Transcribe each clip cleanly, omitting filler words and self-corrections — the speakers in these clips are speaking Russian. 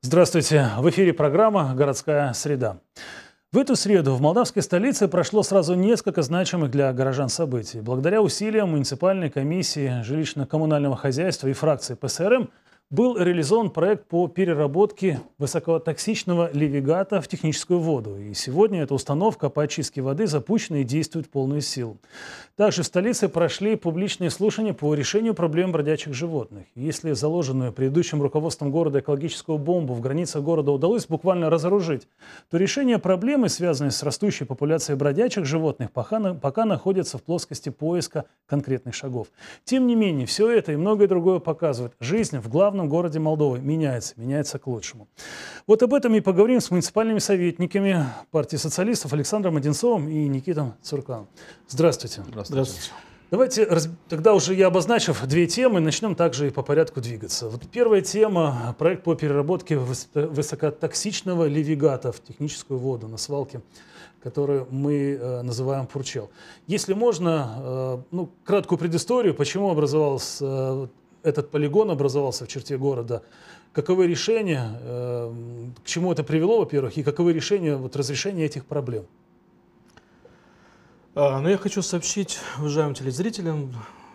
Здравствуйте! В эфире программа «Городская среда». В эту среду в молдавской столице прошло сразу несколько значимых для горожан событий. Благодаря усилиям муниципальной комиссии жилищно-коммунального хозяйства и фракции ПСРМ был реализован проект по переработке высокотоксичного ливигата в техническую воду. И сегодня эта установка по очистке воды запущена и действует в полную силу. Также в столице прошли публичные слушания по решению проблем бродячих животных. Если заложенную предыдущим руководством города экологическую бомбу в границах города удалось буквально разоружить, то решение проблемы, связанной с растущей популяцией бродячих животных, пока находится в плоскости поиска конкретных шагов. Тем не менее, все это и многое другое показывает. Жизнь в главном городе Молдовы меняется к лучшему. Вот об этом и поговорим с муниципальными советниками партии социалистов Александром Одинцовым и Никитом Цурканом. Здравствуйте. Здравствуйте. Давайте тогда уже я обозначив две темы, начнем также и по порядку двигаться. Вот первая тема – проект по переработке высокотоксичного ливигата в техническую воду на свалке, которую мы называем Пурчел. Если можно, краткую предысторию, почему этот полигон образовался в черте города, каковы решения, к чему это привело, во-первых, и каковы решения разрешения этих проблем? Я хочу сообщить уважаемым телезрителям,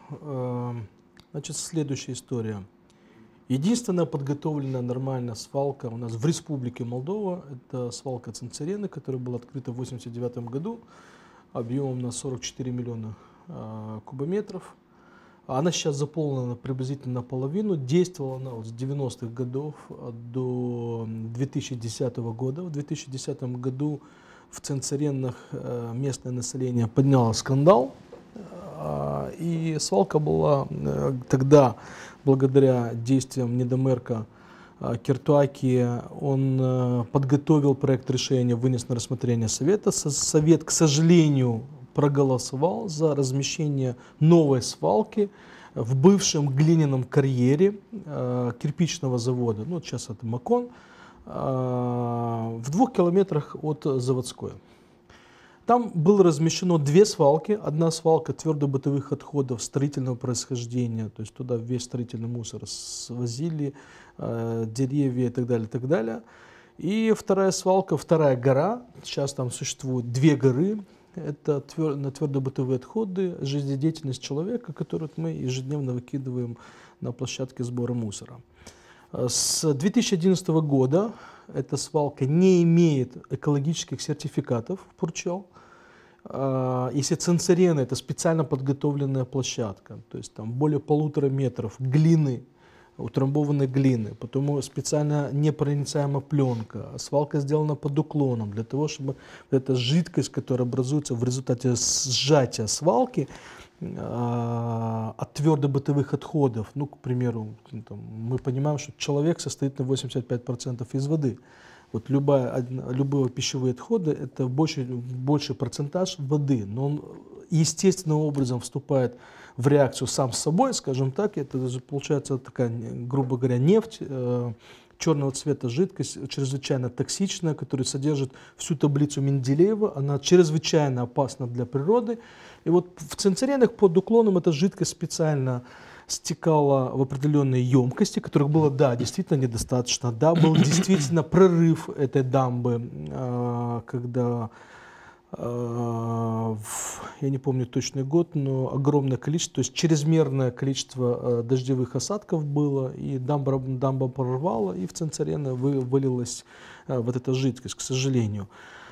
следующая история. Единственная подготовленная нормальная свалка у нас в Республике Молдова – это свалка Цинцерены, которая была открыта в 1989 году объемом на 44 миллиона кубометров. Она сейчас заполнена приблизительно наполовину. Действовала она с 90-х годов до 2010 года. В 2010 году в Цинцеренах местное население подняло скандал. И свалка была тогда, благодаря действиям недомерка Кертуаки, он подготовил проект решения, вынес на рассмотрение Совета. Совет, к сожалению, проголосовал за размещение новой свалки в бывшем глиняном карьере кирпичного завода, сейчас это Макон, в 2 километрах от Заводской. Там было размещено 2 свалки. Одна свалка твердобытовых отходов строительного происхождения, то есть туда весь строительный мусор свозили, деревья и так далее, и так далее. И вторая свалка, вторая гора, сейчас там существует 2 горы. Это на твердобытовые отходы, жизнедеятельность человека, которую мы ежедневно выкидываем на площадке сбора мусора. С 2011 года эта свалка не имеет экологических сертификатов Пурчел. Если Цинцерена – это специально подготовленная площадка, то есть там более 1,5 метров глины, утрамбованной глины, потом специально непроницаемая пленка, свалка сделана под уклоном, для того, чтобы эта жидкость, которая образуется в результате сжатия свалки от твердобытовых отходов, к примеру, мы понимаем, что человек состоит на 85% из воды. Вот любые пищевые отходы – это больший процентаж воды, но он естественным образом вступает в реакцию сам с собой, скажем так, это получается такая, грубо говоря, нефть, черного цвета жидкость, чрезвычайно токсичная, которая содержит всю таблицу Менделеева, она чрезвычайно опасна для природы. И вот в Цинцеренах под уклоном эта жидкость специально стекала в определенные емкости, которых было, действительно недостаточно, был действительно прорыв этой дамбы, когда, я не помню точный год, но огромное количество, то есть чрезмерное количество дождевых осадков было, и дамба прорвала, и в Цинцерены вылилась вот эта жидкость, к сожалению.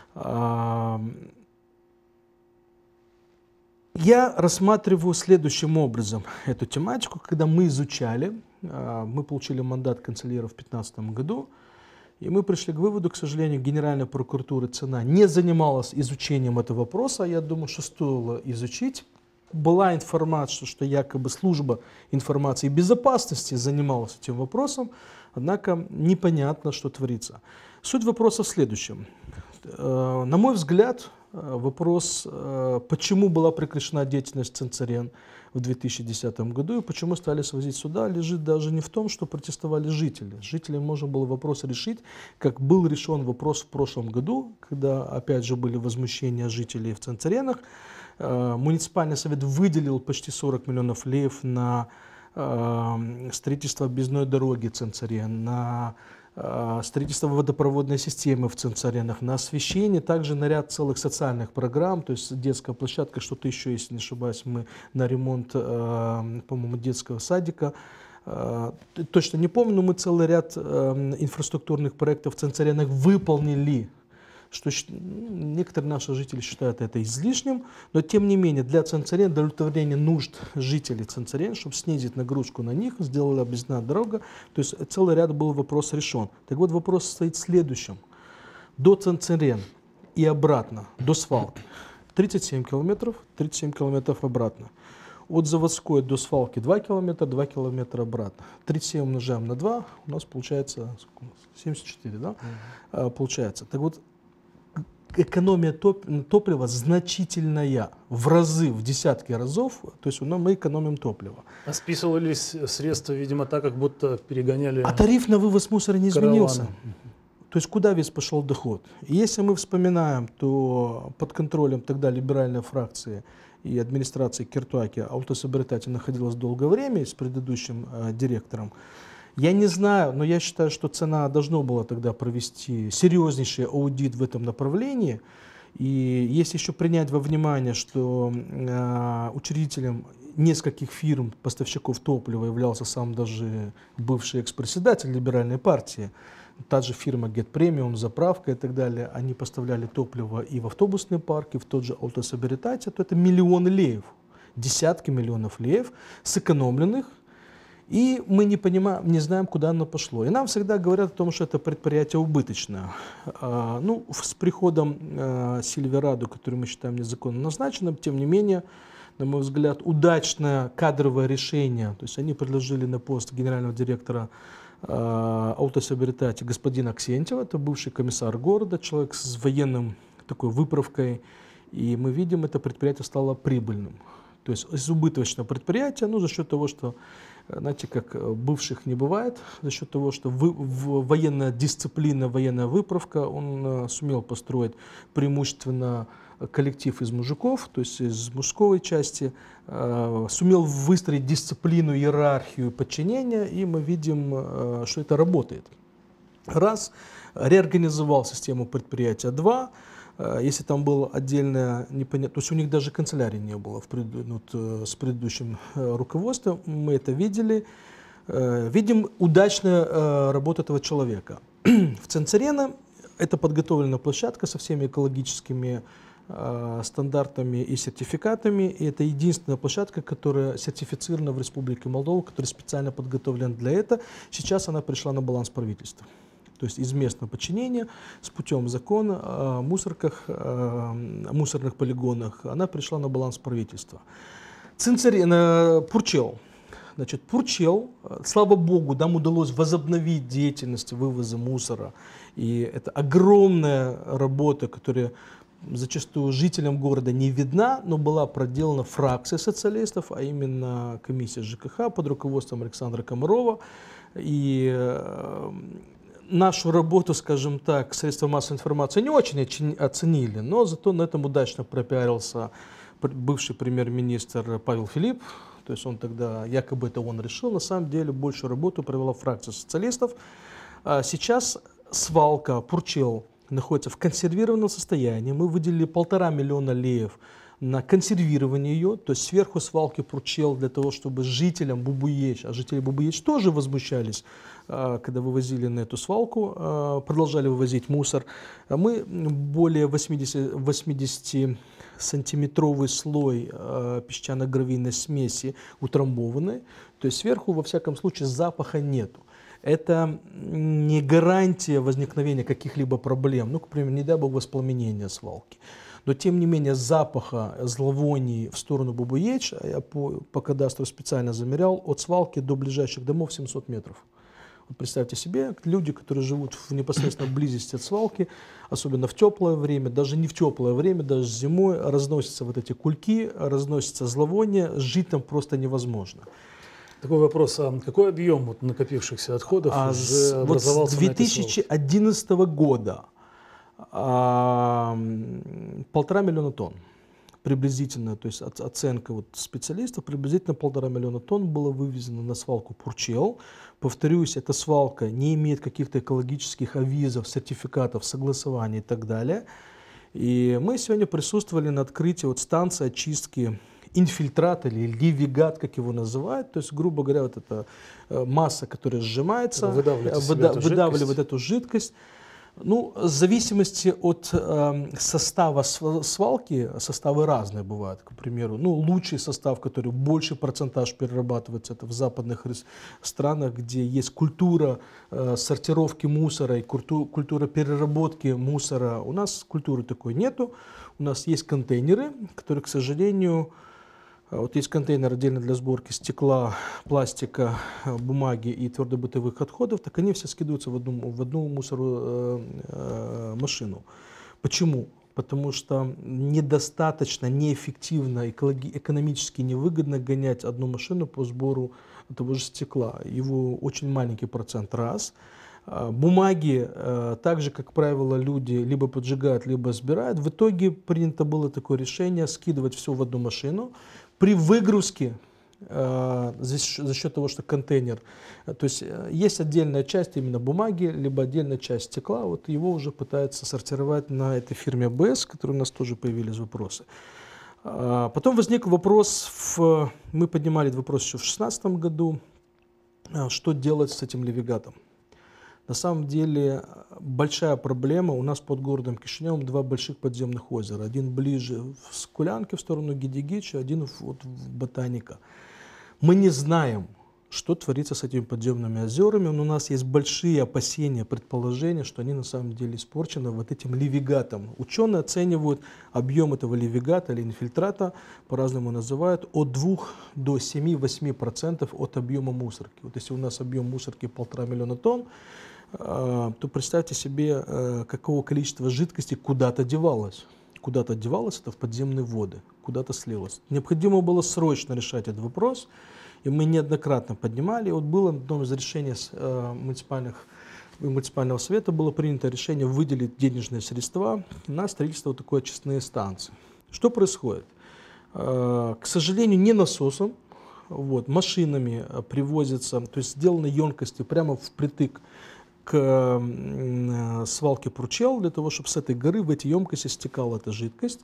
Я рассматриваю следующим образом эту тематику, когда мы изучали, мы получили мандат канцлера в 2015 году, и мы пришли к выводу, к сожалению, Генеральная прокуратура ЦИНА не занималась изучением этого вопроса, я думаю, что стоило изучить. Была информация, что якобы служба информации и безопасности занималась этим вопросом, однако непонятно, что творится. Суть вопроса в следующем. На мой взгляд, вопрос, почему была прекращена деятельность Цинцерен в 2010 году и почему стали свозить сюда, лежит даже не в том, что протестовали жители. Жителям можно было вопрос решить, как был решен вопрос в прошлом году, когда опять же были возмущения жителей в Цинцеренах. Муниципальный совет выделил почти 40 миллионов леев на строительство объездной дороги Цинцерен, на строительство водопроводной системы в Цинцаренах, на освещение, также на ряд целых социальных программ, то есть детская площадка, что-то еще, если не ошибаюсь, мы на ремонт, по-моему, детского садика. Точно не помню, но мы целый ряд инфраструктурных проектов в Цинцаренах выполнили, что некоторые наши жители считают это излишним, но тем не менее для Цинцарен, для удовлетворения нужд жителей Цинцарен, чтобы снизить нагрузку на них, сделала объездная дорога, то есть целый ряд был вопрос решен. Так вот, вопрос стоит в следующем. До Цинцарен и обратно, до свалки, 37 километров обратно. От Заводской до свалки 2 километра обратно. 37 умножаем на 2, у нас получается 74, да? Получается. Так вот, экономия топлива значительная, в разы, в десятки разов, то есть мы экономим топливо. А списывались средства, видимо, так, как будто перегоняли. А тариф на вывоз мусора не изменился. Караваны. То есть куда весь пошел доход? И если мы вспоминаем, то под контролем тогда либеральной фракции и администрации Кертуаки автособиратель находилась долгое время с предыдущим директором. Я не знаю, но я считаю, что цена должна была тогда провести серьезнейший аудит в этом направлении. И если еще принять во внимание, что учредителем нескольких фирм, поставщиков топлива являлся сам даже бывший экс-председатель либеральной партии, та же фирма Get Premium, заправка и так далее, они поставляли топливо и в автобусные парки, в тот же автособиратель, то это миллионы леев, десятки миллионов леев, сэкономленных. И мы не знаем, куда оно пошло. И нам всегда говорят о том, что это предприятие убыточное. С приходом Сильверадо, который мы считаем незаконно назначенным, тем не менее, на мой взгляд, удачное кадровое решение. То есть они предложили на пост генерального директора автособирателя господина Аксентьева, это бывший комиссар города, человек с военным такой выправкой. И мы видим, это предприятие стало прибыльным. То есть из убыточного предприятия, за счет того, что, знаете, как бывших не бывает, за счет того, что военная дисциплина, военная выправка, он сумел построить преимущественно коллектив из мужиков, то есть из мужской части, сумел выстроить дисциплину, иерархию подчинения, и мы видим, что это работает. Раз, реорганизовал систему предприятия. Два, если там было отдельное, непонятно, то есть у них даже канцелярии не было с предыдущим руководством, мы это видели. Видим удачную работу этого человека. В Цинцарена это подготовленная площадка со всеми экологическими стандартами и сертификатами. И это единственная площадка, которая сертифицирована в Республике Молдова, которая специально подготовлена для этого. Сейчас она пришла на баланс правительства. То есть из местного подчинения с путем закона о мусорках, мусорных полигонах, она пришла на баланс правительства. Пурчел. Значит, Пурчел, слава богу, нам удалось возобновить деятельность вывоза мусора. И это огромная работа, которая зачастую жителям города не видна, но была проделана фракцией социалистов, а именно комиссия ЖКХ под руководством Александра Комарова. И нашу работу, скажем так, средства массовой информации не очень оценили, но зато на этом удачно пропиарился бывший премьер-министр Павел Филипп. То есть он тогда, якобы это он решил, на самом деле большую работу провела фракция социалистов. Сейчас свалка Пурчел находится в консервированном состоянии. Мы выделили 1,5 миллиона леев на консервирование ее, то есть сверху свалки Пурчел для того, чтобы жителям Бубуеч, а жители Бубуеч тоже возмущались, когда вывозили на эту свалку, продолжали вывозить мусор. Мы более 80-сантиметровый слой песчано-гравийной смеси утрамбованы, то есть сверху, во всяком случае, запаха нету. Это не гарантия возникновения каких-либо проблем, к примеру, не дай бог воспламенения свалки. Но тем не менее запаха зловоний в сторону Бубуеч, я по кадастру специально замерял, от свалки до ближайших домов 700 метров. Вот представьте себе, люди, которые живут в непосредственной близости от свалки, особенно в теплое время, даже не в теплое время, даже зимой, разносятся вот эти кульки, разносятся зловония, жить там просто невозможно. Такой вопрос, а какой объем накопившихся отходов уже образовался с 2011 года 1,5 миллиона тонн. приблизительно, то есть оценка вот специалистов, приблизительно 1,5 миллиона тонн было вывезено на свалку Пурчел. Повторюсь, эта свалка не имеет каких-то экологических авизов, сертификатов, согласований и так далее. И мы сегодня присутствовали на открытии вот станции очистки инфильтрат или ливигат, как его называют. То есть, грубо говоря, вот эта масса, которая сжимается, выдавливает эту жидкость. Ну, в зависимости от состава свалки, составы разные бывают. К примеру, ну, лучший состав, который больше процентаж перерабатывается, это в западных странах, где есть культура сортировки мусора и культура переработки мусора. У нас культуры такой нету. У нас есть контейнеры, которые, к сожалению, вот есть контейнер отдельно для сборки стекла, пластика, бумаги и твердобытовых отходов, так они все скидываются в одну мусорную машину. Почему? Потому что недостаточно, неэффективно, экономически невыгодно гонять одну машину по сбору того же стекла. Его очень маленький процент, раз. Бумаги, так же, как правило, люди либо поджигают, либо сбирают. В итоге принято было такое решение скидывать все в одну машину. При выгрузке, за счет того, что контейнер, то есть есть отдельная часть именно бумаги, либо отдельная часть стекла, вот его уже пытаются сортировать на этой фирме АБС, в которой у нас тоже появились вопросы. Потом возник вопрос, мы поднимали этот вопрос еще в 2016 году, что делать с этим ливигатом. На самом деле большая проблема. У нас под городом Кишиневым два больших подземных озера. Один ближе в Скулянке в сторону Гидигича, один вот в Ботаника. Мы не знаем, что творится с этими подземными озерами, но у нас есть большие опасения, предположения, что они на самом деле испорчены вот этим ливигатом. Ученые оценивают объем этого ливигата или инфильтрата, по-разному называют, от 2 до 7-8% от объема мусорки. Вот если у нас объем мусорки 1,5 миллиона тонн, то представьте себе, какого количества жидкости куда-то девалось. Куда-то девалось, это в подземные воды, куда-то слилось. Необходимо было срочно решать этот вопрос, и мы неоднократно поднимали. И вот было одно из решений муниципального совета, было принято решение выделить денежные средства на строительство такой очистной станции. Что происходит? К сожалению, не насосом, вот, машинами привозятся, то есть сделаны емкости прямо впритык к свалке Пурчел, для того, чтобы с этой горы в эти емкости стекала эта жидкость.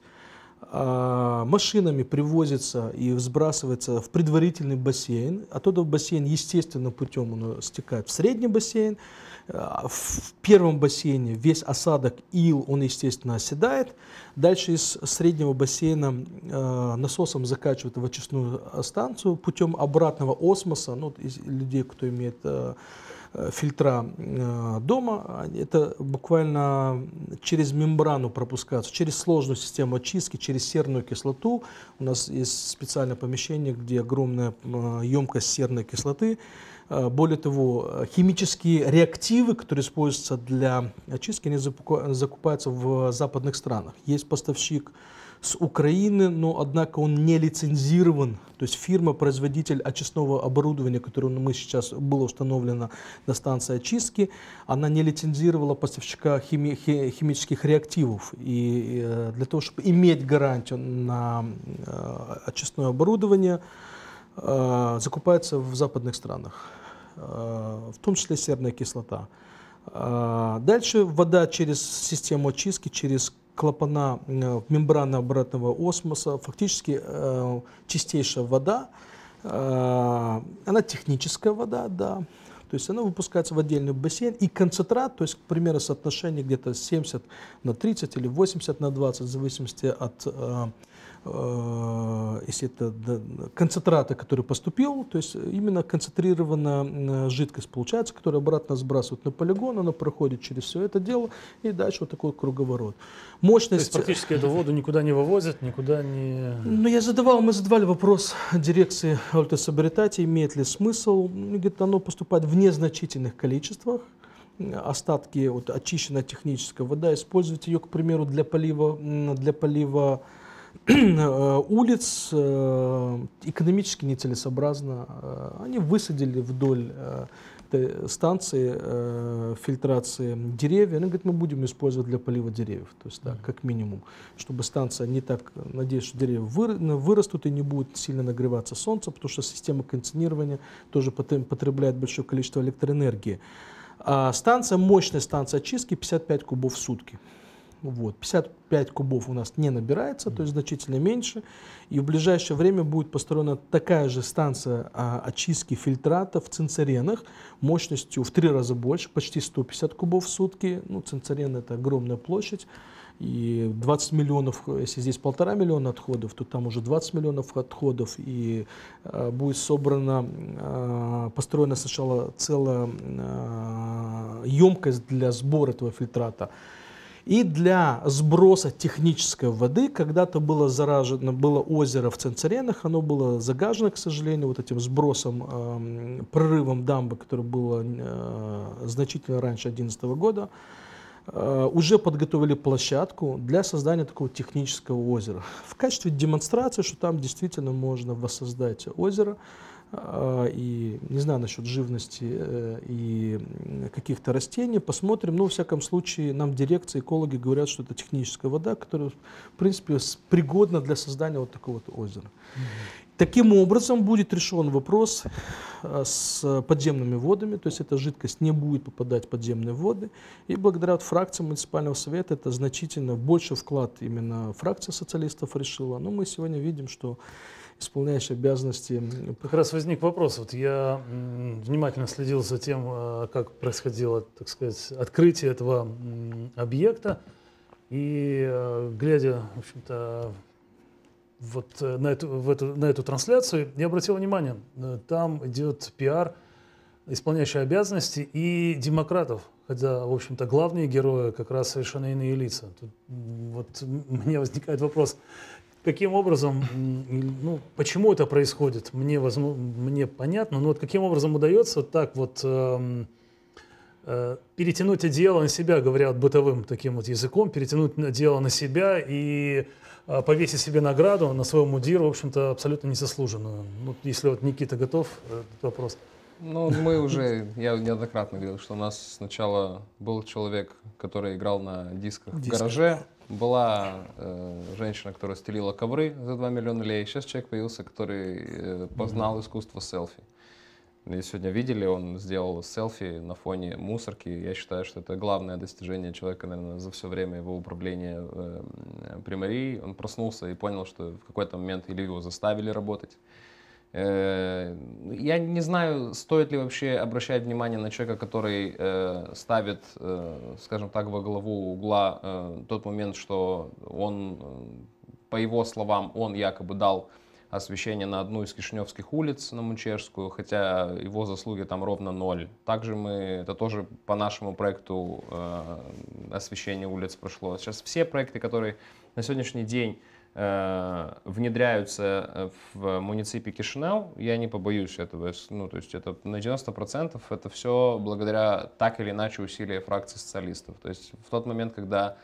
Машинами привозится и сбрасывается в предварительный бассейн. Оттуда в бассейн естественным путем он стекает в средний бассейн. В первом бассейне весь осадок, ил, он естественно оседает. Дальше из среднего бассейна насосом закачивают в очистную станцию путем обратного осмоса. Ну, из людей, кто имеет фильтра дома, это буквально через мембрану пропускается, через сложную систему очистки, через серную кислоту. У нас есть специальное помещение, где огромная емкость серной кислоты. Более того, химические реактивы, которые используются для очистки, они закупаются в западных странах. Есть поставщик с Украины, но однако он не лицензирован. То есть фирма-производитель очистного оборудования, которое мы сейчас было установлено на станции очистки, она не лицензировала поставщика химических реактивов. И для того, чтобы иметь гарантию на очистное оборудование, закупается в западных странах, в том числе серная кислота. Дальше вода через систему очистки, через клапана мембраны обратного осмоса, фактически чистейшая вода, она техническая вода, да, то есть она выпускается в отдельный бассейн, и концентрат, то есть, к примеру, соотношение где-то 70/30 или 80/20, в зависимости от если это концентрата, который поступил, то есть именно концентрированная жидкость получается, которая обратно сбрасывают на полигон, она проходит через все это дело, и дальше вот такой круговорот. Мощность... То есть практически эту воду никуда не вывозят, никуда не... Ну, мы задавали вопрос дирекции Алтесобретати, имеет ли смысл, где-то оно поступает в незначительных количествах. Остатки, вот, очищенная техническая вода, использовать ее, к примеру, для полива улиц экономически нецелесообразно. Они высадили вдоль станции фильтрации деревьев. Они говорят, мы будем использовать для полива деревьев, то есть так, как минимум, чтобы станция не так, надеюсь, что деревья вырастут и не будет сильно нагреваться солнце, потому что система кондиционирования тоже потребляет большое количество электроэнергии. А мощная станция очистки 55 кубов в сутки. Вот. 55 кубов у нас не набирается, то есть значительно меньше. И в ближайшее время будет построена такая же станция очистки фильтрата в Цинцеренах мощностью в 3 раза больше, почти 150 кубов в сутки. Ну, Цинцерен — это огромная площадь. И 20 миллионов, если здесь 1,5 миллиона отходов, то там уже 20 миллионов отходов. И будет построена сначала целая емкость для сбора этого фильтрата. И для сброса технической воды когда-то было озеро в Цинцеренах, оно было загажено, к сожалению, вот этим сбросом, прорывом дамбы, который был значительно раньше 2011 года. Уже подготовили площадку для создания такого технического озера. В качестве демонстрации, что там действительно можно воссоздать озеро. И не знаю насчет живности и каких-то растений, посмотрим. Но, во всяком случае, нам дирекция, экологи говорят, что это техническая вода, которая, в принципе, пригодна для создания вот такого вот озера. Таким образом будет решен вопрос с подземными водами, то есть эта жидкость не будет попадать в подземные воды. И благодаря фракции муниципального совета это значительно больше вклад именно фракция социалистов решила. Но мы сегодня видим, что исполняющий обязанности. Как раз возник вопрос. Вот я внимательно следил за тем, как происходило, так сказать, открытие этого объекта. И глядя, в общем-то, вот на эту трансляцию, я обратил внимание, там идет пиар исполняющей обязанности и демократов. Хотя, в общем-то, главные герои как раз совершенно иные лица. Тут, вот у меня возникает вопрос. Каким образом, ну, почему это происходит, мне понятно, но вот каким образом удается так вот перетянуть дело на себя, говоря вот бытовым таким вот языком, перетянуть дело на себя и повесить себе награду на свой мундир, в общем-то, абсолютно незаслуженную. Ну, если вот Никита готов, этот вопрос. Ну, я неоднократно говорил, что у нас сначала был человек, который играл на дисках в гараже. Была женщина, которая стелила ковры за 2 миллиона лей. Сейчас человек появился, который познал искусство селфи. И сегодня видели, он сделал селфи на фоне мусорки. Я считаю, что это главное достижение человека, наверное, за все время его управления Приморьей. Он проснулся и понял, что в какой-то момент или его заставили работать. Я не знаю, стоит ли вообще обращать внимание на человека, который ставит, скажем так, во главу угла тот момент, что он, по его словам, он якобы дал освещение на одну из кишиневских улиц, на Мунчешскую, хотя его заслуги там ровно 0. Также это тоже по нашему проекту освещение улиц прошло. Сейчас все проекты, которые на сегодняшний день внедряются в муниципе Кишинев, я не побоюсь этого, ну, то есть это на 90% это все благодаря так или иначе усилия фракции социалистов. То есть в тот момент, когда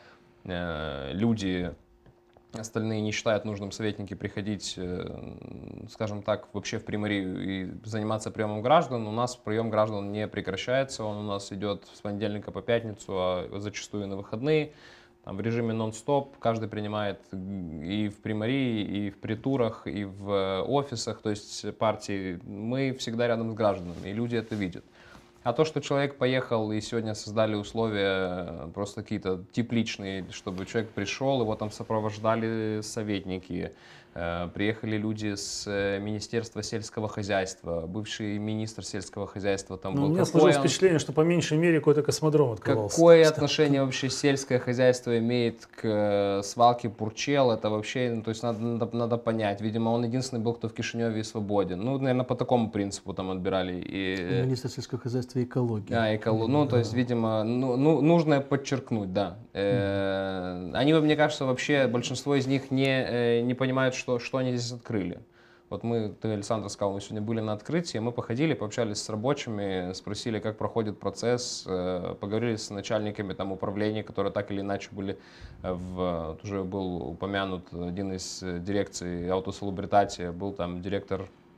люди остальные не считают нужным, советники, приходить, скажем так, вообще в Приморью и заниматься приемом граждан, у нас прием граждан не прекращается, он у нас идет с понедельника по пятницу, а зачастую на выходные. Там в режиме нон-стоп, каждый принимает и в Приморье, и в притурах, и в офисах, то есть партии. Мы всегда рядом с гражданами, и люди это видят. А то, что человек поехал и сегодня создали условия просто какие-то тепличные, чтобы человек пришел, его там сопровождали советники, приехали люди с Министерства сельского хозяйства, бывший министр сельского хозяйства там был. У меня сложилось впечатление, что по меньшей мере какой-то космодром открывался. Какое отношение вообще сельское хозяйство имеет к свалке Пурчел? Это вообще, ну, то есть надо понять. Видимо, он единственный был, кто в Кишиневе свободен. Ну, наверное, по такому принципу там отбирали. Министр сельского хозяйства и экологии. Ну, то есть, видимо, нужно подчеркнуть, да. Они, мне кажется, вообще большинство из них не понимают, что они здесь открыли. Вот ты, Александр, сказал, мы сегодня были на открытии, мы походили, пообщались с рабочими, спросили, как проходит процесс, поговорили с начальниками там, управления, которые так или иначе были, уже был упомянут один из дирекций Аутосалубритати, был там директор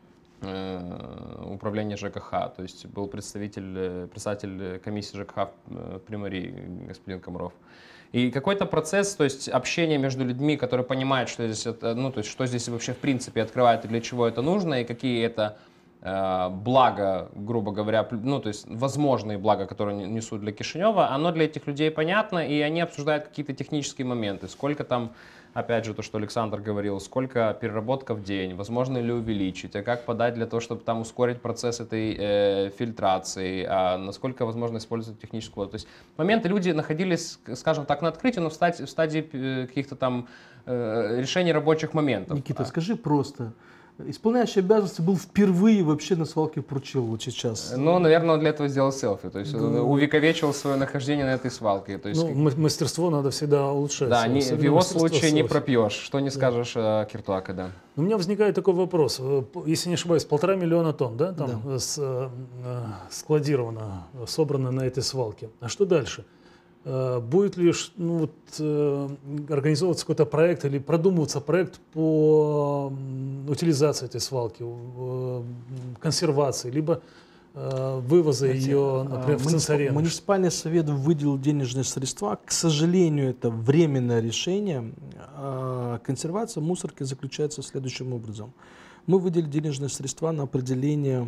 управления ЖКХ, то есть был председатель комиссии ЖКХ в Приморье, господин Комаров. И какой-то процесс, то есть общение между людьми, которые понимают, что здесь это, ну, то есть что здесь вообще в принципе открывает и для чего это нужно, и какие это блага, грубо говоря, ну, то есть возможные блага, которые несут для Кишинева, оно для этих людей понятно, и они обсуждают какие-то технические моменты, сколько там, опять же, то, что Александр говорил, сколько переработка в день, возможно ли увеличить, а как подать для того, чтобы там ускорить процесс этой фильтрации, а насколько возможно использовать техническую воду. То есть моменты люди находились, скажем так, на открытии, но в стадии каких-то там решений рабочих моментов. Никита, скажи просто. Исполняющий обязанности был впервые вообще на свалке Пручил вот сейчас. Ну, наверное, он для этого сделал селфи, то есть увековечил свое нахождение на этой свалке. То есть, ну, мастерство надо всегда улучшать. Да, в его случае не пропьешь, что не скажешь Киртуака, да. У меня возникает такой вопрос. Если не ошибаюсь, 1,5 миллиона тонн, да, там складировано, собрано на этой свалке. А что дальше? Будет ли организовываться какой-то проект или продумываться проект по утилизации этой свалки, консервации, либо вывоза ее, например, в Цинцарену? Муниципальный совет выделил денежные средства. К сожалению, это временное решение. Консервация мусорки заключается следующим образом. Мы выделили денежные средства на определение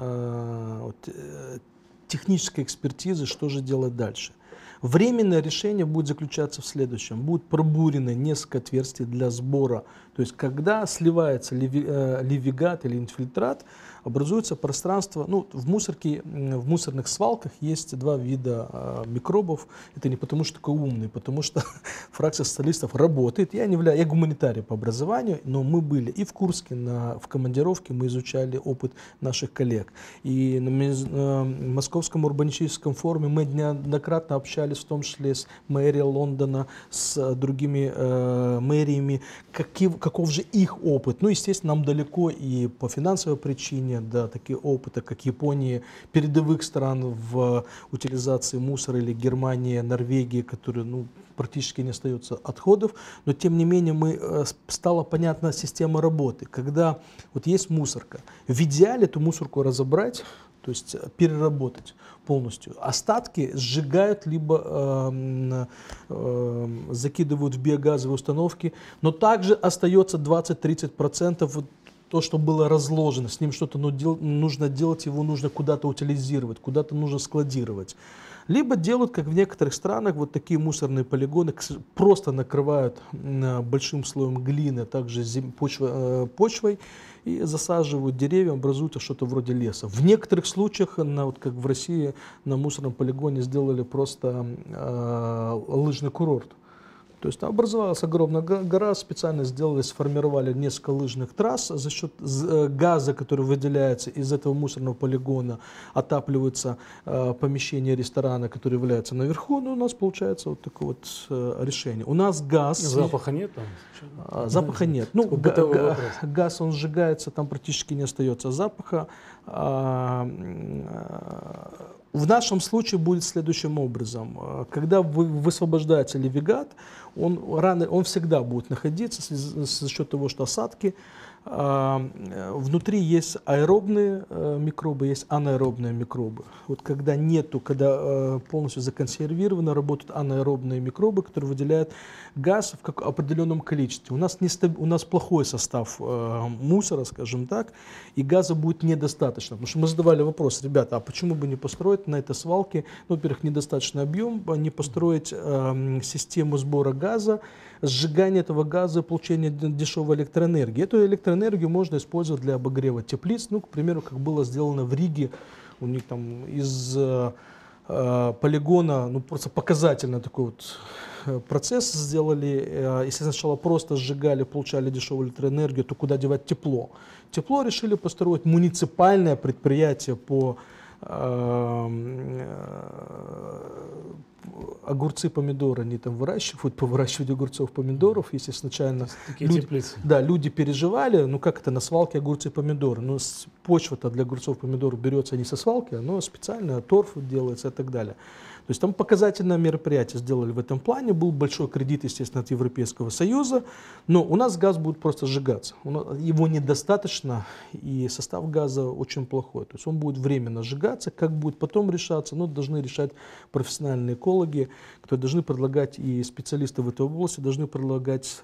технической экспертизы, что же делать дальше. Временное решение будет заключаться в следующем. Будут пробурены несколько отверстий для сбора. То есть, когда сливается ливигат или инфильтрат, образуется пространство. Ну, в мусорных свалках есть два вида микробов. Это не потому, что такой умный, потому что фракция социалистов работает. Я гуманитарий по образованию, но мы были и в Курске, в командировке, мы изучали опыт наших коллег. И на Московском урбанистическом форуме мы неоднократно общались, в том числе с мэрией Лондона, с другими мэриями, каков же их опыт. Ну, естественно, нам далеко и по финансовой причине до таких опытов, как Япония, передовых стран в утилизации мусора, или Германия, Норвегия, которые практически не остается отходов, но тем не менее стала понятна система работы. Когда вот есть мусорка, в идеале эту мусорку разобрать, то есть переработать полностью. Остатки сжигают, либо закидывают в биогазовые установки, но также остается 20-30% то, что было разложено. С ним что-то нужно делать, его нужно куда-то утилизировать, куда-то нужно складировать. Либо делают, как в некоторых странах, вот такие мусорные полигоны, просто накрывают большим слоем глины, также почвой, и засаживают деревья, образуется что-то вроде леса. В некоторых случаях, вот как в России, на мусорном полигоне сделали просто лыжный курорт. То есть образовалась огромная гора, специально сделали, сформировали несколько лыжных трасс, за счет газа, который выделяется из этого мусорного полигона, отапливаются помещения ресторана, которые являются наверху, но у нас получается вот такое вот решение. У нас газ... Запаха нет там? Запаха нет. Ну, газ, он сжигается, там практически не остается запаха. В нашем случае будет следующим образом. Когда вы высвобождаете ливигат, он всегда будет находиться за счет того, что осадки. Внутри есть аэробные микробы, есть анаэробные микробы. Вот когда полностью законсервировано, работают анаэробные микробы, которые выделяют газ в определенном количестве. У нас плохой состав мусора, скажем так, и газа будет недостаточно. Потому что мы задавали вопрос: ребята, а почему бы не построить на этой свалке, во-первых, недостаточный объем, не построить систему сбора газа, сжигание этого газа, получение дешевой электроэнергии. Эту электроэнергию можно использовать для обогрева теплиц. Ну, к примеру, как было сделано в Риге, у них там из полигона, просто показательно такой вот процесс сделали. Если сначала просто сжигали, получали дешевую электроэнергию, то куда девать тепло? Тепло решили построить муниципальное предприятие по огурцы, помидоры, они там выращивают, по выращиванию огурцов, помидоров. Если сначала люди переживали, как это на свалке огурцы, помидоры, но почва-то для огурцов, помидоров берется не со свалки, но специально торф делается и так далее. То есть там показательное мероприятие сделали в этом плане. Был большой кредит, естественно, от Европейского Союза. Но у нас газ будет просто сжигаться. Его недостаточно, и состав газа очень плохой. То есть он будет временно сжигаться. Как будет потом решаться, должны решать профессиональные экологи, которые должны предлагать, и специалисты в этой области должны предлагать,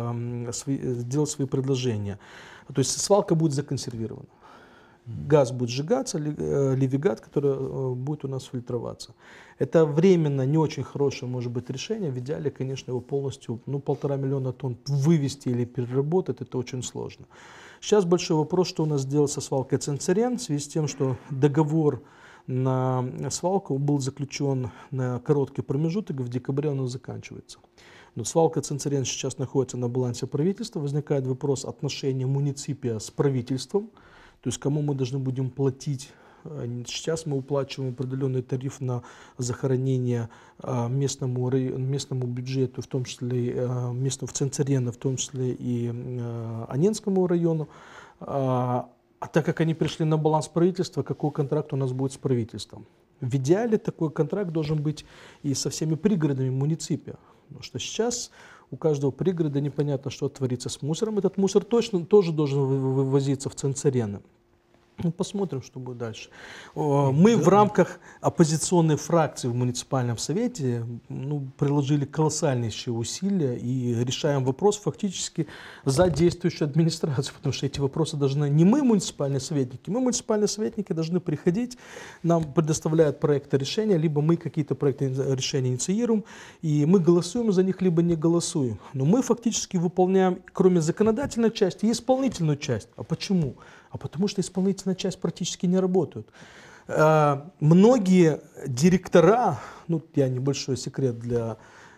делать свои предложения. То есть свалка будет законсервирована. Газ будет сжигаться, левигат, который будет у нас фильтроваться. Это временно не очень хорошее, может быть, решение. В идеале, конечно, его полностью, 1,5 миллиона тонн вывести или переработать, это очень сложно. Сейчас большой вопрос, что у нас делать со свалкой Цинцерен, в связи с тем, что договор на свалку был заключен на короткий промежуток, и в декабре он заканчивается. Но свалка Цинцерен сейчас находится на балансе правительства. Возникает вопрос отношения муниципия с правительством. То есть кому мы должны будем платить. Сейчас мы уплачиваем определенный тариф на захоронение местному бюджету, в том числе в Цинцерена, в том числе и Анненскому району. А так как они пришли на баланс правительства, какой контракт у нас будет с правительством? В идеале такой контракт должен быть и со всеми пригородами муниципия. Потому что сейчас у каждого пригорода непонятно, что творится с мусором. Этот мусор тоже должен вывозиться в Цинцерена. Посмотрим, что будет дальше. Мы в рамках оппозиционной фракции в муниципальном совете приложили колоссальнейшие усилия и решаем вопрос фактически за действующую администрацию, потому что эти вопросы должны не мы, муниципальные советники должны приходить, нам предоставляют проекты решения, либо мы какие-то проекты решения инициируем, и мы голосуем за них, либо не голосуем. Но мы фактически выполняем, кроме законодательной части, и исполнительную часть. А почему? А потому что исполнительная часть практически не работает. Многие директора, я небольшой секрет для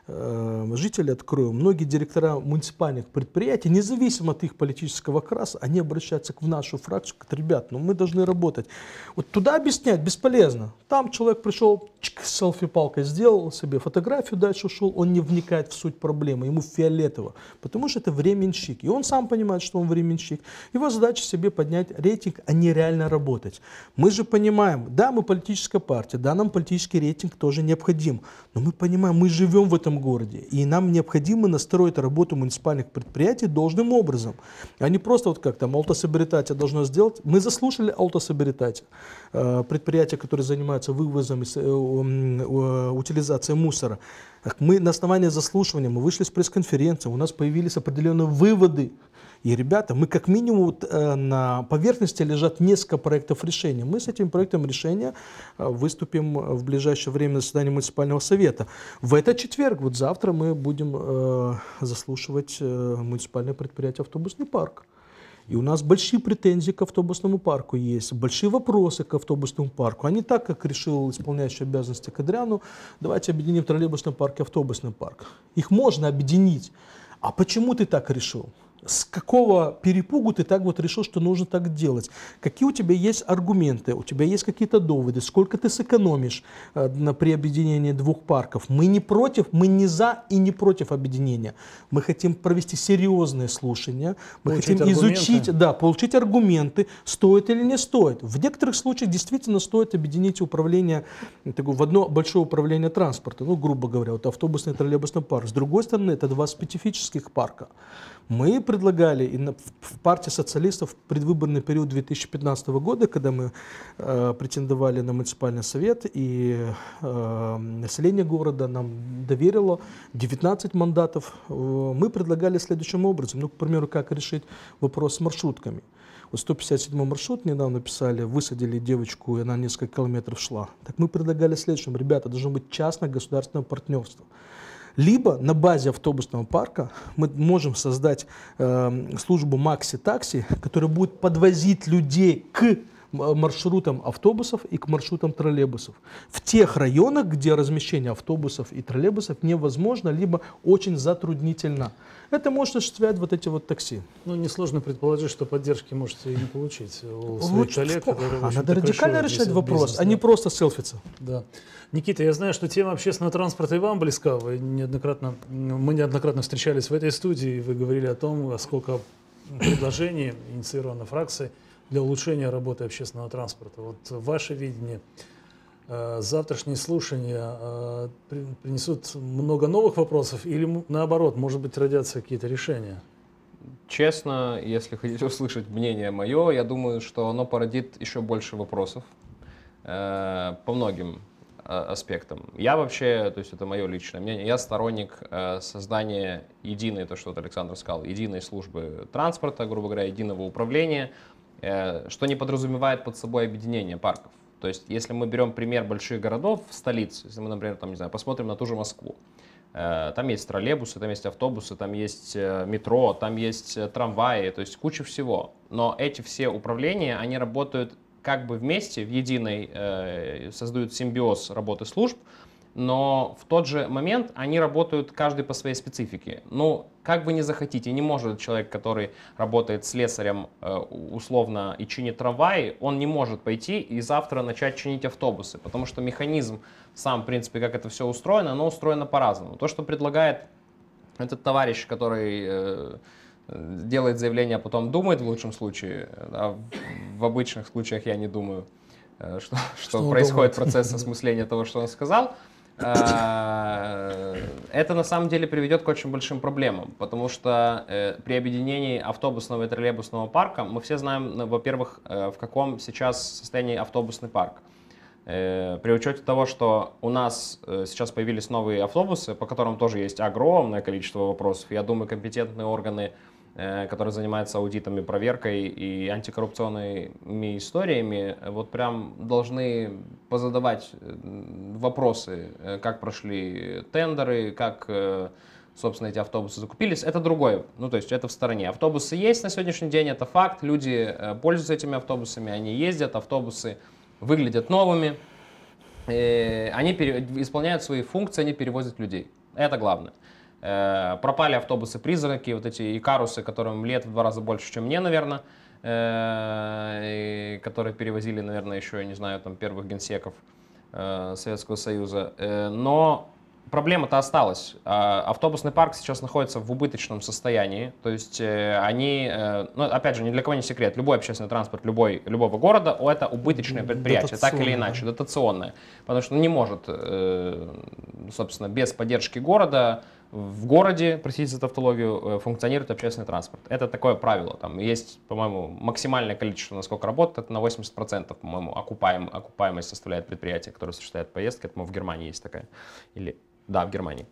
жителей открою, многие директора муниципальных предприятий, независимо от их политического окраса, они обращаются в нашу фракцию, говорят: ребят, мы должны работать. Вот туда объяснять бесполезно. Там человек пришел, селфи-палкой сделал себе фотографию, дальше ушел, он не вникает в суть проблемы, ему фиолетово, потому что это временщик. И он сам понимает, что он временщик. Его задача себе поднять рейтинг, а не реально работать. Мы же понимаем, да, мы политическая партия, да, нам политический рейтинг тоже необходим, но мы понимаем, мы живем в этом городе, и нам необходимо настроить работу муниципальных предприятий должным образом. А не просто как там Алтасобиритатия должно сделать. Мы заслушали Алтасобиритатия, предприятия, которые занимаются вывозом и утилизацией мусора. Мы на основании заслушивания, мы вышли с пресс-конференции, у нас появились определенные выводы. И, ребята, мы как минимум на поверхности лежат несколько проектов решения. Мы с этим проектом решения выступим в ближайшее время на заседании муниципального совета. В этот четверг, вот завтра, мы будем заслушивать муниципальное предприятие «Автобусный парк». И у нас большие претензии к автобусному парку есть, большие вопросы к автобусному парку. А не так, как решил исполняющий обязанности Кадряну, давайте объединим троллейбусный парк и автобусный парк. Их можно объединить. А почему ты так решил? С какого перепугу ты так вот решил, что нужно так делать? Какие у тебя есть аргументы, у тебя есть какие-то доводы, сколько ты сэкономишь при объединении двух парков? Мы не против, мы не за и не против объединения. Мы хотим провести серьезные слушания, мы хотим изучить, получить аргументы, стоит или не стоит. В некоторых случаях действительно стоит объединить управление, в одно большое управление транспорта, грубо говоря, вот автобусный и троллейбусный парк. С другой стороны, это два специфических парка. Мы предлагали и в партии социалистов в предвыборный период 2015 года, когда мы претендовали на муниципальный совет, и население города нам доверило 19 мандатов, мы предлагали следующим образом, к примеру, как решить вопрос с маршрутками. Вот 157 маршрут недавно писали, высадили девочку, и она несколько километров шла. Так мы предлагали следующим: ребята, должно быть частно-государственное партнерство. Либо на базе автобусного парка мы можем создать службу Макси-такси, которая будет подвозить людей к маршрутам автобусов и к маршрутам троллейбусов. В тех районах, где размещение автобусов и троллейбусов невозможно, либо очень затруднительно. Это может осуществлять вот эти вот такси. Несложно предположить, что поддержки можете и не получить у своих коллег, которые... Надо радикально решать вопрос, а не просто селфиться. Да. Никита, я знаю, что тема общественного транспорта и вам близка. Мы неоднократно встречались в этой студии, и вы говорили о том, сколько предложений инициировано фракцией для улучшения работы общественного транспорта. Вот ваше видение завтрашние слушания принесут много новых вопросов или наоборот, может быть, родятся какие-то решения? Честно, если хотите услышать мнение мое, я думаю, что оно породит еще больше вопросов по многим аспектам. Я вообще, то есть это мое личное мнение, я сторонник создания единой, то, что вот Александр сказал, единой службы транспорта, грубо говоря, единого управления, что не подразумевает под собой объединение парков. То есть, если мы берем пример больших городов, столиц, если мы, например, там, не знаю, посмотрим на ту же Москву, там есть троллейбусы, там есть автобусы, там есть метро, там есть трамваи, то есть куча всего. Но эти все управления, они работают как бы вместе, в единой, создают симбиоз работы служб, но в тот же момент они работают каждый по своей специфике. Ну, как вы не захотите, не может человек, который работает слесарем условно и чинит трамваи, он не может пойти и завтра начать чинить автобусы, потому что механизм сам, в принципе, как это все устроено, оно устроено по-разному. То, что предлагает этот товарищ, который делает заявление, а потом думает в лучшем случае, а в обычных случаях я не думаю, что происходит процесс осмысления того, что он сказал, это на самом деле приведет к очень большим проблемам, потому что при объединении автобусного и троллейбусного парка мы все знаем, во-первых, в каком сейчас состоянии автобусный парк. При учете того, что у нас сейчас появились новые автобусы, по которым тоже есть огромное количество вопросов, я думаю, компетентные органы, которые занимаются аудитом и проверкой и антикоррупционными историями, вот прям должны позадавать вопросы, как прошли тендеры, как, собственно, эти автобусы закупились. Это другое, ну то есть это в стороне. Автобусы есть на сегодняшний день, это факт, люди пользуются этими автобусами, они ездят, автобусы выглядят новыми, они исполняют свои функции, они перевозят людей. Это главное. Пропали автобусы-призраки, вот эти икарусы, которым лет в 2 раза больше, чем мне, наверное, которые перевозили, наверное, еще, я не знаю, там, первых генсеков Советского Союза. Но проблема-то осталась. Автобусный парк сейчас находится в убыточном состоянии, то есть они, ну, опять же, ни для кого не секрет, любой общественный транспорт любого города, это убыточное предприятие, так или иначе, дотационное, потому что не может, собственно, без поддержки города в городе, простите за тавтологию, функционирует общественный транспорт. Это такое правило. Там есть, по-моему, максимальное количество, насколько работает, это на 80%, по-моему, окупаемость составляет предприятие, которое осуществляет поездки. Это, по-моему, в Германии есть такая. Или, да, в Германии.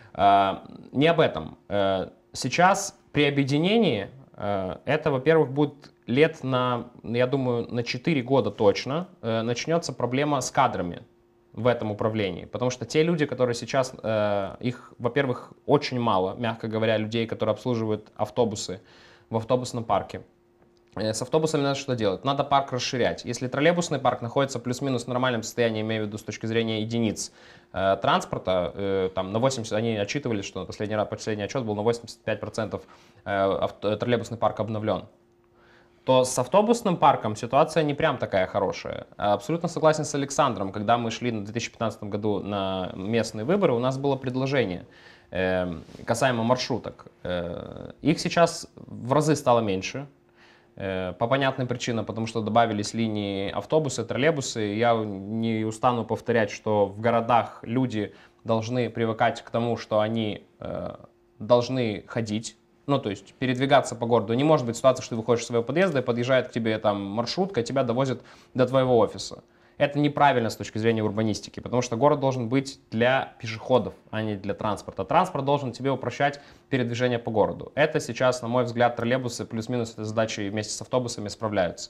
Не об этом. Сейчас при объединении это, во-первых, будет лет на, я думаю, на 4 года точно начнется проблема с кадрами в этом управлении, потому что те люди, которые сейчас, их, во-первых, очень мало, мягко говоря, людей, которые обслуживают автобусы в автобусном парке. С автобусами надо что делать? Надо парк расширять. Если троллейбусный парк находится плюс-минус в нормальном состоянии, имею в виду с точки зрения единиц транспорта, там на 80, они отчитывали, что последний отчет был на 85% троллейбусный парк обновлен, то с автобусным парком ситуация не прям такая хорошая. Абсолютно согласен с Александром. Когда мы шли в 2015 году на местные выборы, у нас было предложение касаемо маршруток. Их сейчас в разы стало меньше. По понятным причинам, потому что добавились линии автобусы, троллейбусы. Я не устану повторять, что в городах люди должны привыкать к тому, что они должны ходить. Ну, то есть передвигаться по городу. Не может быть ситуация, что ты выходишь из своего подъезда, и подъезжает к тебе там маршрутка, и тебя довозят до твоего офиса. Это неправильно с точки зрения урбанистики, потому что город должен быть для пешеходов, а не для транспорта. Транспорт должен тебе упрощать передвижение по городу. Это сейчас, на мой взгляд, троллейбусы плюс-минус этой задачей вместе с автобусами справляются.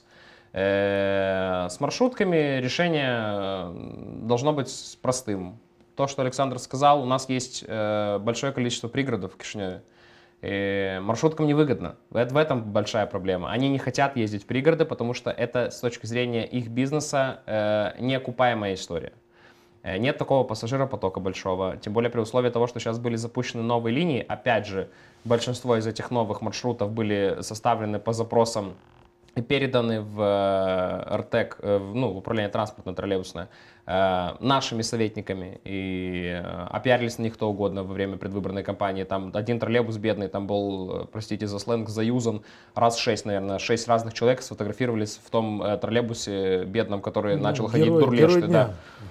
С маршрутками решение должно быть простым. То, что Александр сказал, у нас есть большое количество пригородов в Кишиневе. И маршруткам невыгодно. В этом большая проблема. Они не хотят ездить в пригороды, потому что это с точки зрения их бизнеса неокупаемая история. Нет такого пассажиропотока большого, тем более при условии того, что сейчас были запущены новые линии. Опять же, большинство из этих новых маршрутов были составлены по запросам и переданы в РТЭК, ну, в управление транспортно-троллейбусное, нашими советниками и опиарились на них кто угодно во время предвыборной кампании. Там один троллейбус бедный, там был, простите за сленг, заюзан раз 6, наверное, 6 разных человек сфотографировались в том троллейбусе бедном, который начал ходить в Дурлешты. Да.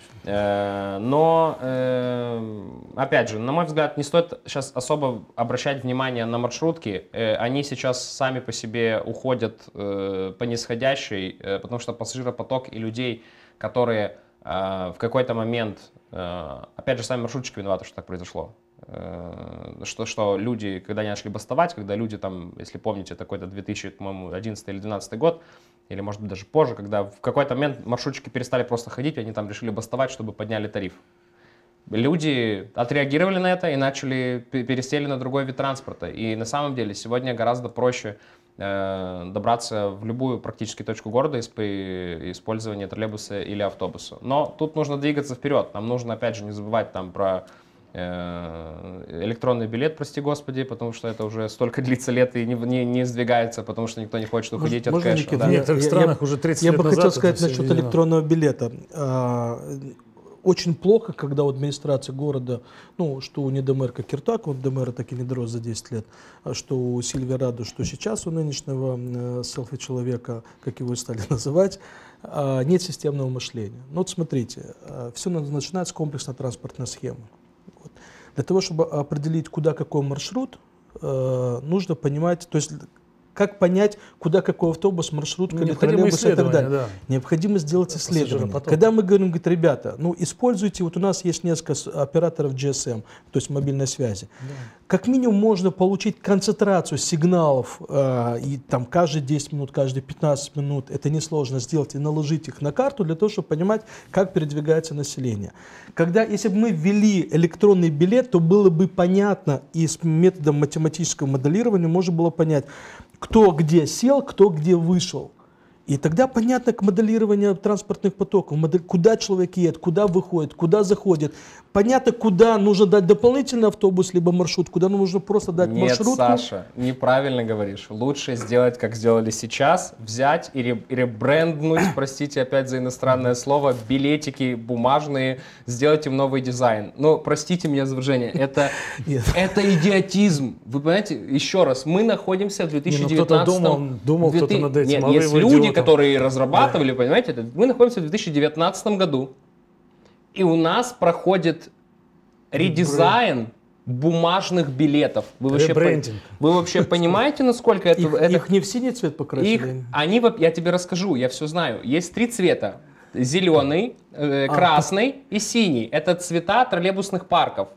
Но, опять же, на мой взгляд, не стоит сейчас особо обращать внимание на маршрутки. Они сейчас сами по себе уходят по нисходящей, потому что пассажиропоток и людей, которые в какой-то момент, опять же, сами маршрутчики виноваты, что так произошло. Что люди, когда они начали бастовать, когда люди там, если помните, такой-то 2011 или 2012 год, или может быть даже позже, когда в какой-то момент маршрутчики перестали просто ходить, они там решили бастовать, чтобы подняли тариф. Люди отреагировали на это и пересели на другой вид транспорта. И на самом деле сегодня гораздо проще добраться в любую практически точку города при использовании троллейбуса или автобуса. Но тут нужно двигаться вперед. Нам нужно, опять же, не забывать там про электронный билет, прости господи, потому что это уже столько длится лет и не сдвигается, потому что никто не хочет уходить от кэша. Да? В некоторых странах уже 30 лет назад. Я бы хотел сказать насчет электронного билета. Очень плохо, когда у администрации города, ну, что у недомэрка Киртак, он до мэра так и не дорос за 10 лет, что у Сильвия Раду, что сейчас у нынешнего селфи-человека, как его и стали называть, нет системного мышления. Ну вот смотрите, все начинается с комплексной транспортной схемы. Вот. Для того, чтобы определить, куда какой маршрут, нужно понимать, то есть как понять, куда какой автобус, маршрутка или троллейбус и так далее. Да. Необходимо сделать исследование. Когда мы говорим, говорит, ребята, ну используйте, вот у нас есть несколько операторов GSM, то есть мобильной связи. Да. Как минимум можно получить концентрацию сигналов, и там каждые 10 минут, каждые 15 минут, это несложно сделать, и наложить их на карту для того, чтобы понимать, как передвигается население. Если бы мы ввели электронный билет, то было бы понятно, и с методом математического моделирования можно было понять, кто где сел, кто где вышел. И тогда понятно к моделированию транспортных потоков, куда человек едет, куда выходит, куда заходит. Понятно, куда нужно дать дополнительный автобус, либо маршрут, куда нужно просто дать маршрутку. Нет, Саша, неправильно говоришь. Лучше сделать, как сделали сейчас, взять и ребренднуть, простите опять за иностранное слово, билетики бумажные, сделать им новый дизайн. Ну, простите меня за выражение, это идиотизм. Вы понимаете, еще раз, мы находимся в 2019 кто-то думал кто-то над этим. Нет, есть люди, которые разрабатывали, да. Понимаете, мы находимся в 2019 году, и у нас проходит редизайн бумажных билетов. Вы вообще понимаете, насколько это... Их не в синий цвет покрасили? Я тебе расскажу, я все знаю. Есть 3 цвета. Зеленый, красный и синий. Это цвета троллейбусных парков.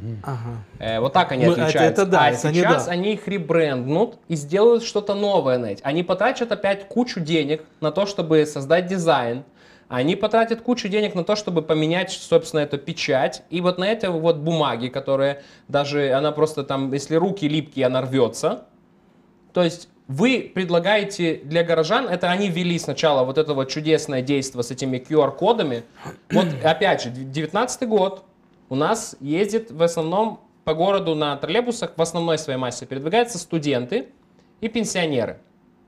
Ага. Вот так они отличаются. Сейчас они их ребренднут и сделают что-то новое на эти. Они потратят опять кучу денег на то, чтобы создать дизайн. Они потратят кучу денег на то, чтобы поменять, собственно, эту печать. И вот на этой вот бумаге, которая даже, она просто там, если руки липкие, она рвется. То есть вы предлагаете для горожан, это они ввели сначала вот это вот чудесное действие с этими QR-кодами. Вот опять же, 2019 год. У нас ездит в основном по городу на троллейбусах, в основной своей массе передвигаются студенты и пенсионеры.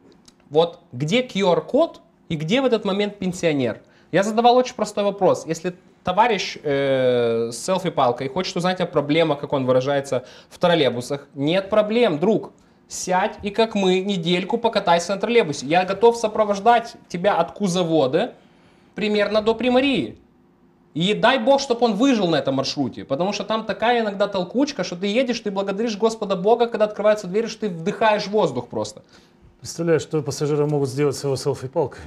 Вот где QR-код и где в этот момент пенсионер? Я задавал очень простой вопрос. Если товарищ с селфи-палкой хочет узнать о проблемах, как он выражается, в троллейбусах, нет проблем, друг. Сядь и, как мы, недельку покатайся на троллейбусе. Я готов сопровождать тебя от Кузовода примерно до Примарии. И дай Бог, чтобы он выжил на этом маршруте, потому что там такая иногда толкучка, что ты едешь, ты благодаришь Господа Бога, когда открываются двери, что ты вдыхаешь воздух просто. Представляешь, что пассажиры могут сделать с его селфи-палкой?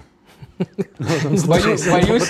Боюсь,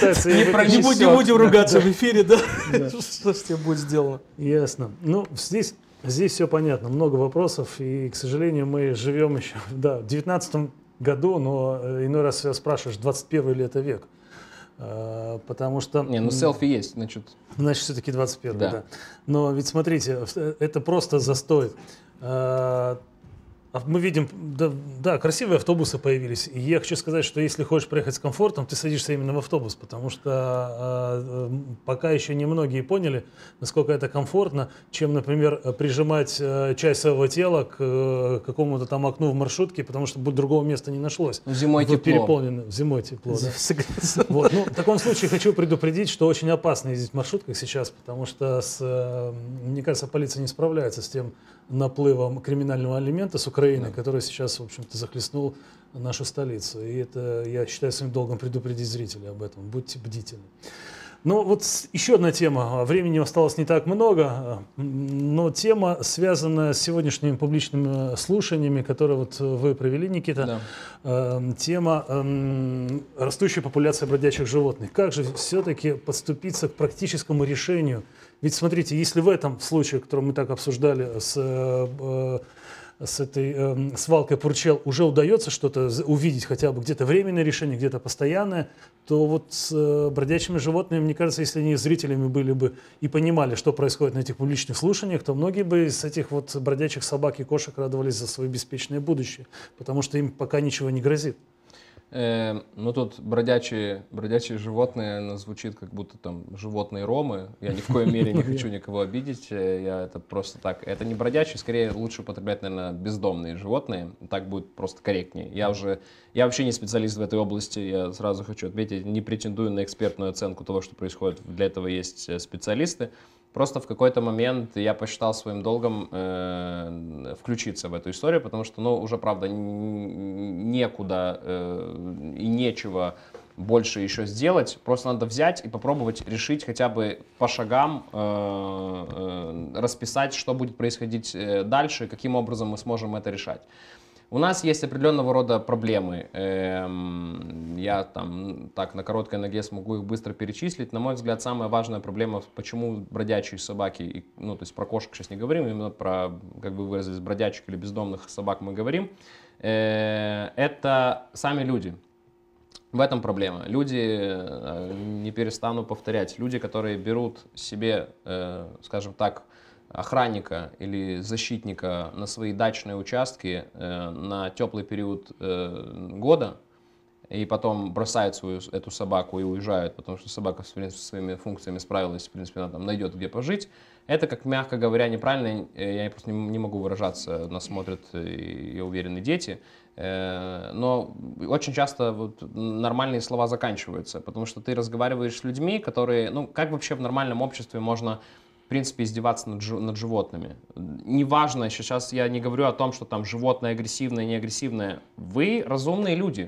не будем ругаться в эфире, да? Что с тебе будет сделано? Ясно. Ну, здесь все понятно, много вопросов, и, к сожалению, мы живем еще в 19 году, но иной раз себя спрашиваешь, 21 ли это век. Потому что... Не, ну селфи есть, значит... Значит, все-таки 21, да. Но ведь смотрите, это просто застой. Мы видим, да, красивые автобусы появились. И я хочу сказать, что если хочешь проехать с комфортом, ты садишься именно в автобус, потому что пока еще немногие поняли, насколько это комфортно, чем, например, прижимать часть своего тела к какому-то там окну в маршрутке, потому что другого места не нашлось. Зимой тепло. Зимой тепло, да. Вот. Ну, в таком случае хочу предупредить, что очень опасно ездить в маршрутках сейчас, потому что, мне кажется, полиция не справляется с тем наплывом криминального элемента с Украины, который сейчас, в общем-то, захлестнул нашу столицу. И это, я считаю, своим долгом предупредить зрителей об этом. Будьте бдительны. Ну, вот еще одна тема. Времени осталось не так много, но тема, связанная с сегодняшними публичными слушаниями, которые вот вы провели, Никита. Да. Тема растущей популяции бродячих животных. Как же все-таки подступиться к практическому решению? Ведь смотрите, если в этом случае, который мы так обсуждали с этой свалкой Пурчел, уже удается что-то увидеть, хотя бы где-то временное решение, где-то постоянное, то вот с бродячими животными, мне кажется, если они зрителями были бы и понимали, что происходит на этих публичных слушаниях, то многие бы из этих вот бродячих собак и кошек радовались за свое беспечное будущее, потому что им пока ничего не грозит. Ну тут бродячие животные звучит как будто там животные ромы. Я ни в коей мере не хочу никого обидеть. Это просто так. Это не бродячие, скорее лучше употреблять, наверное, бездомные животные. Так будет просто корректнее. Я вообще не специалист в этой области. Я сразу хочу отметить, не претендую на экспертную оценку того, что происходит. Для этого есть специалисты. Просто в какой-то момент я посчитал своим долгом включиться в эту историю, потому что, ну, уже, правда, некуда и нечего больше еще сделать. Просто надо взять и попробовать решить хотя бы по шагам, расписать, что будет происходить дальше, каким образом мы сможем это решать. У нас есть определенного рода проблемы. Я там так на короткой ноге смогу их быстро перечислить. На мой взгляд, самая важная проблема, почему бродячие собаки, ну то есть про кошек сейчас не говорим, именно про, как вы выразились, бродячих или бездомных собак мы говорим, это сами люди. В этом проблема. Люди, не перестану повторять, люди, которые берут себе, скажем так, охранника или защитника на свои дачные участки на теплый период года и потом бросают эту собаку и уезжают, потому что собака со своими функциями справилась, в принципе, она там найдет где пожить. Это, как мягко говоря, неправильно, я просто не могу выражаться, нас смотрят, я уверен, и дети, но очень часто вот нормальные слова заканчиваются, потому что ты разговариваешь с людьми, которые, ну, как вообще в нормальном обществе можно в принципе априоризироваться над животными. Неважно, сейчас я не говорю о том, что там животное агрессивное, не агрессивное. Вы разумные люди.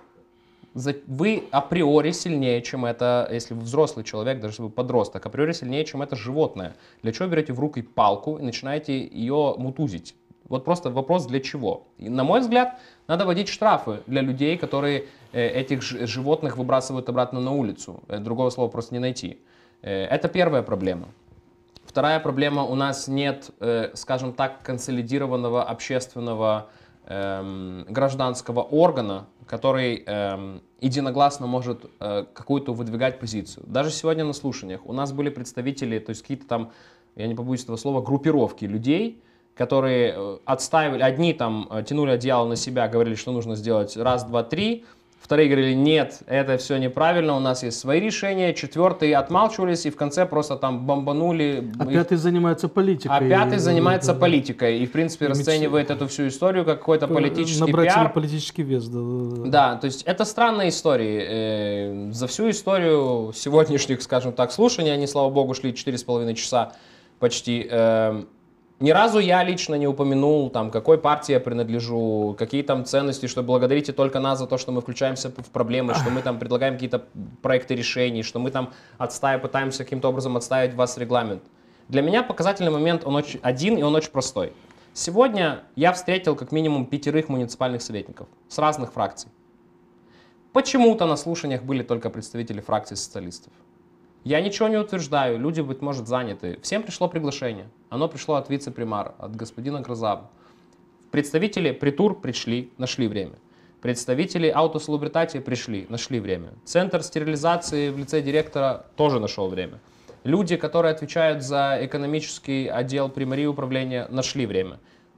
Вы априори сильнее, чем это, если вы взрослый человек, даже если вы подросток, априори сильнее, чем это животное. Для чего берете в руки палку и начинаете ее мутузить? Вот просто вопрос для чего. И, на мой взгляд, надо вводить штрафы для людей, которые этих животных выбрасывают обратно на улицу. Другого слова просто не найти. Это первая проблема. Вторая проблема, у нас нет, скажем так, консолидированного общественного гражданского органа, который единогласно может какую-то выдвигать позицию. Даже сегодня на слушаниях у нас были представители, то есть какие-то там, я не побоюсь этого слова, группировки людей, которые отстаивали, одни там тянули одеяло на себя, говорили, что нужно сделать раз, два, три, вторые говорили, нет, это все неправильно, у нас есть свои решения, четвертые отмалчивались и в конце просто там бомбанули. А пятый занимается политикой. А пятый занимается политикой и в принципе расценивает эту всю историю как какой-то политический пиар. Политический вес, да. Да, то есть это странные истории. За всю историю сегодняшних, скажем так, слушаний, они, слава богу, шли 4,5 часа почти. Ни разу я лично не упомянул, там, какой партии я принадлежу, какие там ценности, что благодарите только нас за то, что мы включаемся в проблемы, что мы там предлагаем какие-то проекты решений, что мы там пытаемся каким-то образом отставить вас регламент. Для меня показательный момент, он очень один и он очень простой. Сегодня я встретил как минимум 5 муниципальных советников с разных фракций. Почему-то на слушаниях были только представители фракции социалистов. Я ничего не утверждаю, люди, быть может, заняты. Всем пришло приглашение. Оно пришло от вице-примара, от господина Грозаба. Представители Притур пришли, нашли время. Представители Аутослубритати пришли, нашли время. Центр стерилизации в лице директора тоже нашел время. Люди, которые отвечают за экономический отдел примарии управления, нашли время.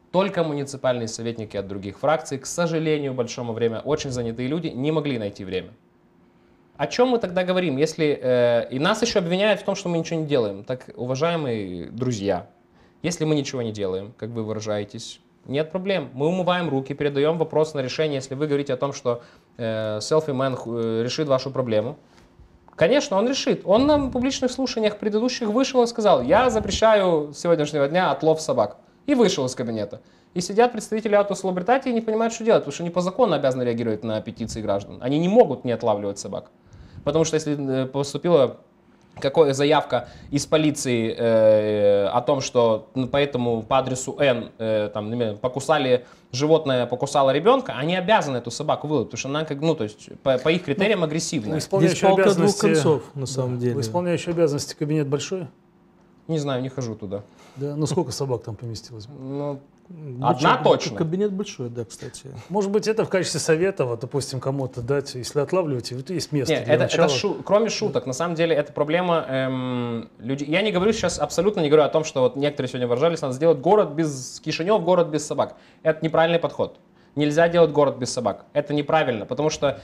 Только муниципальные советники от других фракций, к сожалению, большому время, очень занятые люди, не могли найти время. О чем мы тогда говорим, если и нас еще обвиняют в том, что мы ничего не делаем? Так, уважаемые друзья, если мы ничего не делаем, как вы выражаетесь, нет проблем. Мы умываем руки, передаем вопрос на решение, если вы говорите о том, что Selfie-Man решит вашу проблему. Конечно, он решит. Он на публичных слушаниях предыдущих вышел и сказал: я запрещаю с сегодняшнего дня отлов собак. И вышел из кабинета. И сидят представители Autosalubritati и не понимают, что делать, потому что они по закону обязаны реагировать на петиции граждан. Они не могут не отлавливать собак. Потому что если поступила какая заявка из полиции о том, что поэтому по адресу N там, покусали животное, покусало ребенка, они обязаны эту собаку выловить, потому что она как, ну, то есть по их критериям агрессивная. Здесь палка двух концов, на самом деле. Исполняющий обязанности кабинет большой? Не знаю, не хожу туда. Да, ну сколько собак там поместилось? Ну, одна точно. Кабинет большой, да, кстати. Может быть, это в качестве совета, вот, допустим, кому-то дать, если отлавливаете, вот есть место. Нет, кроме шуток, на самом деле, это проблема людей. Я не говорю сейчас, абсолютно не говорю о том, что вот некоторые сегодня выражались, надо сделать город без Кишинев, город без собак. Это неправильный подход. Нельзя делать город без собак. Это неправильно, потому что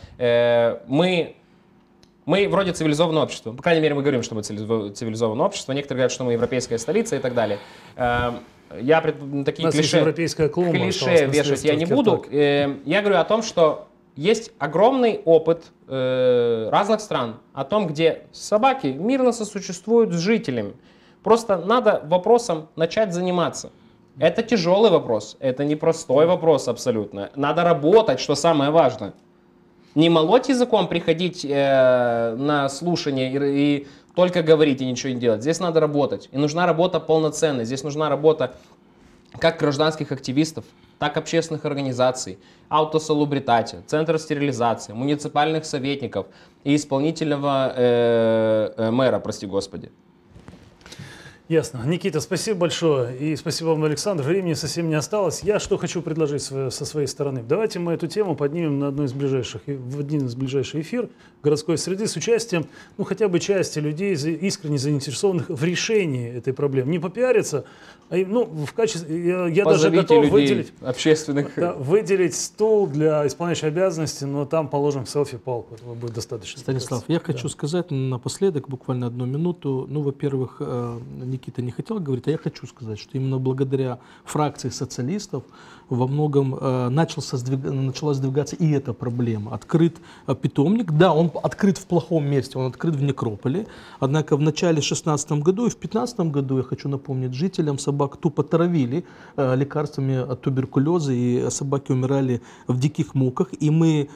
мы вроде цивилизованное общество. По крайней мере, мы говорим, что мы цивилизованное общество. Некоторые говорят, что мы европейская столица и так далее. Я такие клише вешать я не буду. Я говорю о том, что есть огромный опыт разных стран, о том, где собаки мирно сосуществуют с жителями. Просто надо вопросом начать заниматься. Это тяжелый вопрос, это непростой вопрос абсолютно. Надо работать, что самое важное. Не молоть языком, приходить на слушание и только говорить и ничего не делать. Здесь надо работать. И нужна работа полноценная. Здесь нужна работа как гражданских активистов, так общественных организаций, Autosalubritati, Центра стерилизации, муниципальных советников и исполнительного мэра, прости господи. Ясно. Никита, спасибо большое. И спасибо вам, Александр. Времени совсем не осталось. Я что хочу предложить со своей стороны. Давайте мы эту тему поднимем в один из ближайших эфир городской среды с участием, ну, хотя бы части людей, искренне заинтересованных в решении этой проблемы. Не попиариться, а, ну, в качестве... Я даже готов выделить, общественных... Да, выделить стул для исполняющей обязанности, но там положим селфи-палку. Этого будет достаточно. Станислав, я хочу сказать напоследок, буквально 1 минуту. Ну, во-первых, Никита не хотел говорить, а я хочу сказать, что именно благодаря фракции социалистов во многом начала сдвигаться и эта проблема. Открыт питомник, да, он открыт в плохом месте, он открыт в некрополе, однако в начале 2016 году и в 2015 году, я хочу напомнить, жителям собак тупо травили лекарствами от туберкулеза, и собаки умирали в диких муках, и мы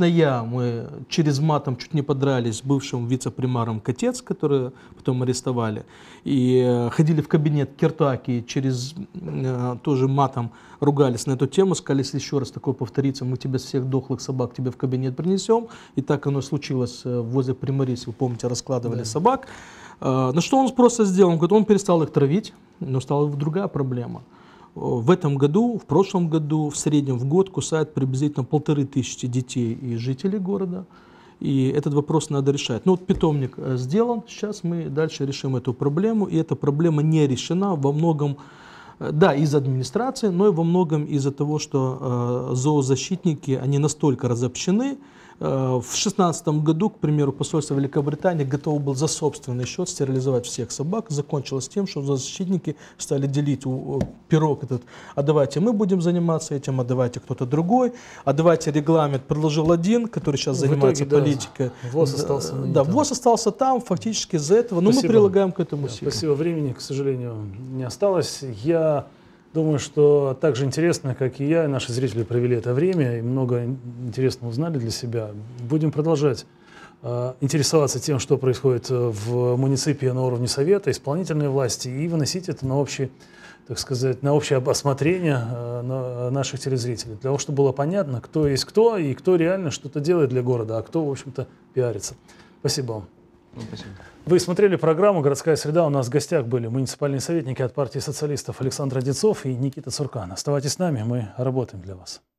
через матом чуть не подрались с бывшим вице-примаром Котец, который потом арестовали, и ходили в кабинет Кертаки, через тоже матом ругались на эту тему, сказали, если еще раз такое повторится, мы тебе всех дохлых собак тебе в кабинет принесем. И так оно случилось возле Приморья, вы помните, раскладывали собак. На что он просто сделал? Он говорит, он перестал их травить, но стала другая проблема. В этом году, в прошлом году, в среднем в год кусает приблизительно 1500 детей и жителей города. И этот вопрос надо решать. Ну вот питомник сделан, сейчас мы дальше решим эту проблему. И эта проблема не решена во многом, да, из администрации, но и во многом из-за того, что зоозащитники, они настолько разобщены. В 2016 году, к примеру, посольство Великобритании готово было за собственный счет стерилизовать всех собак. Закончилось тем, что зоозащитники стали делить пирог этот. А давайте мы будем заниматься этим, а давайте кто-то другой. А давайте регламент предложил один, который сейчас занимается политикой. ВОЗ остался. Да, ВОЗ остался там, фактически из-за этого. Но мы прилагаем к этому усилия. Спасибо. Времени, к сожалению, не осталось. Я думаю, что так же интересно, как и я, и наши зрители провели это время и много интересного узнали для себя. Будем продолжать интересоваться тем, что происходит в муниципии на уровне совета, исполнительной власти, и выносить это на общее, так сказать, на общее осмотрение наших телезрителей. Для того, чтобы было понятно, кто есть кто и кто реально что-то делает для города, а кто, в общем-то, пиарится. Спасибо вам. Спасибо. Вы смотрели программу «Городская среда». У нас в гостях были муниципальные советники от партии социалистов Александр Одинцов и Никита Цуркан. Оставайтесь с нами, мы работаем для вас.